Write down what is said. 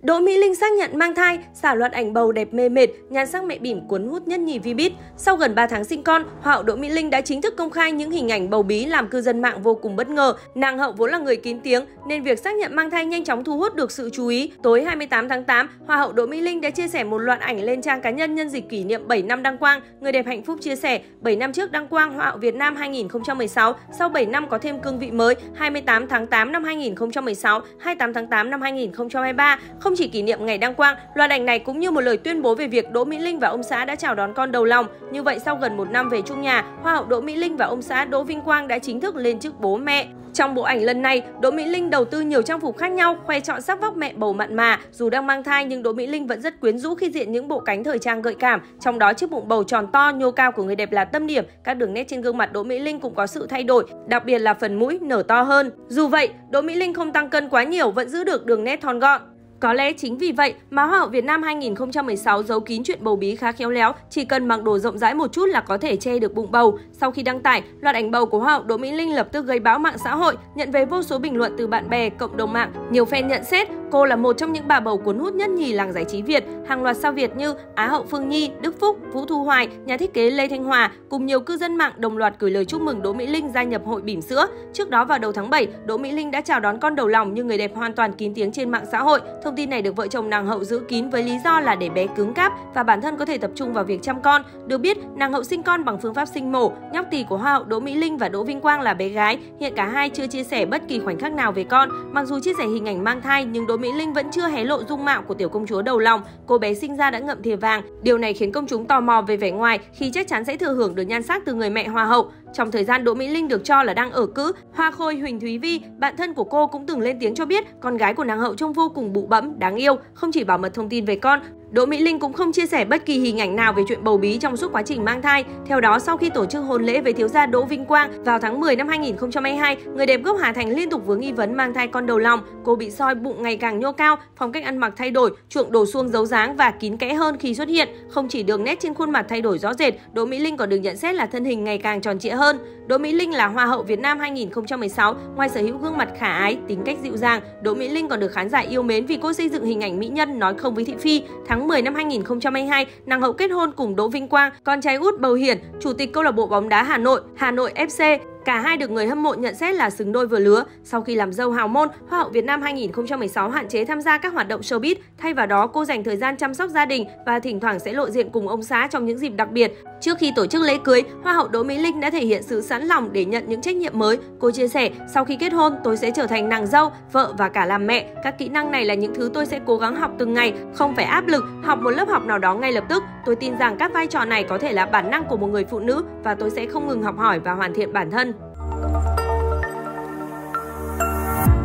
Đỗ Mỹ Linh xác nhận mang thai, xả loạt ảnh bầu đẹp mê mệt, nhan sắc mẹ bỉm cuốn hút nhất nhì Vbiz. Sau gần 3 tháng sinh con, Hoa hậu Đỗ Mỹ Linh đã chính thức công khai những hình ảnh bầu bí làm cư dân mạng vô cùng bất ngờ. Nàng hậu vốn là người kín tiếng nên việc xác nhận mang thai nhanh chóng thu hút được sự chú ý. Tối 28 tháng 8, Hoa hậu Đỗ Mỹ Linh đã chia sẻ một loạt ảnh lên trang cá nhân nhân dịp kỷ niệm 7 năm đăng quang. Người đẹp hạnh phúc chia sẻ, 7 năm trước đăng quang Hoa hậu Việt Nam 2016, sau 7 năm có thêm cương vị mới, 28 tháng 8 năm 2016, 28 tháng 8 năm 2023. Không chỉ kỷ niệm ngày đăng quang, loạt ảnh này cũng như một lời tuyên bố về việc Đỗ Mỹ Linh và ông xã đã chào đón con đầu lòng. Như vậy, sau gần 1 năm về chung nhà, Hoa hậu Đỗ Mỹ Linh và ông xã Đỗ Vinh Quang đã chính thức lên chức bố mẹ. Trong bộ ảnh lần này, Đỗ Mỹ Linh đầu tư nhiều trang phục khác nhau, khoe trọn sắc vóc mẹ bầu mặn mà. Dù đang mang thai nhưng Đỗ Mỹ Linh vẫn rất quyến rũ khi diện những bộ cánh thời trang gợi cảm. Trong đó, chiếc bụng bầu tròn to, nhô cao của người đẹp là tâm điểm. Các đường nét trên gương mặt Đỗ Mỹ Linh cũng có sự thay đổi, đặc biệt là phần mũi nở to hơn. Dù vậy, Đỗ Mỹ Linh không tăng cân quá nhiều, vẫn giữ được đường nét thon gọn. Có lẽ chính vì vậy mà Hoa hậu Việt Nam 2016 giấu kín chuyện bầu bí khá khéo léo, chỉ cần mặc đồ rộng rãi một chút là có thể che được bụng bầu. Sau khi đăng tải, loạt ảnh bầu của Hoa hậu Đỗ Mỹ Linh lập tức gây bão mạng xã hội, nhận về vô số bình luận từ bạn bè, cộng đồng mạng. Nhiều fan nhận xét cô là một trong những bà bầu cuốn hút nhất nhì làng giải trí Việt. Hàng loạt sao Việt như Á hậu Phương Nhi, Đức Phúc, Vũ Thu Hoài, nhà thiết kế Lê Thanh Hòa cùng nhiều cư dân mạng đồng loạt gửi lời chúc mừng Đỗ Mỹ Linh gia nhập hội bỉm sữa. Trước đó vào đầu tháng 7, Đỗ Mỹ Linh đã chào đón con đầu lòng nhưng người đẹp hoàn toàn kín tiếng trên mạng xã hội. Thông tin này được vợ chồng nàng hậu giữ kín với lý do là để bé cứng cáp và bản thân có thể tập trung vào việc chăm con. Được biết, nàng hậu sinh con bằng phương pháp sinh mổ. Nhóc tỳ của Hoa hậu Đỗ Mỹ Linh và Đỗ Vinh Quang là bé gái. Hiện cả hai chưa chia sẻ bất kỳ khoảnh khắc nào về con. Mặc dù chia sẻ hình ảnh mang thai nhưng Đỗ Mỹ Linh vẫn chưa hé lộ dung mạo của tiểu công chúa đầu lòng. Cô bé sinh ra đã ngậm thìa vàng. Điều này khiến công chúng tò mò về vẻ ngoài khi chắc chắn sẽ thừa hưởng được nhan sắc từ người mẹ Hoa hậu. Trong thời gian Đỗ Mỹ Linh được cho là đang ở cữ, hoa khôi Huỳnh Thúy Vi, bạn thân của cô cũng từng lên tiếng cho biết con gái của nàng hậu trông vô cùng bụ bẫm, đáng yêu. Không chỉ bảo mật thông tin về con, Đỗ Mỹ Linh cũng không chia sẻ bất kỳ hình ảnh nào về chuyện bầu bí trong suốt quá trình mang thai. Theo đó, sau khi tổ chức hôn lễ với thiếu gia Đỗ Vinh Quang vào tháng 10 năm 2022, người đẹp gốc Hà Thành liên tục vướng nghi vấn mang thai con đầu lòng. Cô bị soi bụng ngày càng nhô cao, phong cách ăn mặc thay đổi, chuộng đồ suông giấu dáng và kín kẽ hơn khi xuất hiện. Không chỉ đường nét trên khuôn mặt thay đổi rõ rệt, Đỗ Mỹ Linh còn được nhận xét là thân hình ngày càng tròn trịa hơn. Đỗ Mỹ Linh là Hoa hậu Việt Nam 2016, ngoài sở hữu gương mặt khả ái, tính cách dịu dàng, Đỗ Mỹ Linh còn được khán giả yêu mến vì cô xây dựng hình ảnh mỹ nhân nói không với thị phi. Tháng 10 năm 2022, nàng hậu kết hôn cùng Đỗ Vinh Quang, con trai út Bầu Hiển, chủ tịch câu lạc bộ bóng đá Hà Nội FC. Cả hai được người hâm mộ nhận xét là xứng đôi vừa lứa. Sau khi làm dâu hào môn, Hoa hậu Việt Nam 2016 hạn chế tham gia các hoạt động showbiz. Thay vào đó, cô dành thời gian chăm sóc gia đình và thỉnh thoảng sẽ lộ diện cùng ông xã trong những dịp đặc biệt. Trước khi tổ chức lễ cưới, Hoa hậu Đỗ Mỹ Linh đã thể hiện sự sẵn lòng để nhận những trách nhiệm mới. Cô chia sẻ, sau khi kết hôn, tôi sẽ trở thành nàng dâu, vợ và cả làm mẹ. Các kỹ năng này là những thứ tôi sẽ cố gắng học từng ngày, không phải áp lực, học một lớp học nào đó ngay lập tức. Tôi tin rằng các vai trò này có thể là bản năng của một người phụ nữ và tôi sẽ không ngừng học hỏi và hoàn thiện bản thân.